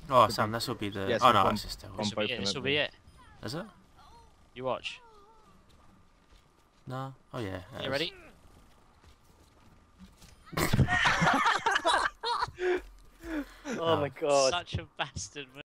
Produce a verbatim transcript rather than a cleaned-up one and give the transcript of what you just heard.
Oh, Sam, this will be the. Yes, oh no, one- it's just still. one This will be it. both This will of be them. it. Is it? You watch. No. Oh yeah. it You is. ready? Oh my god. Such a bastard, man.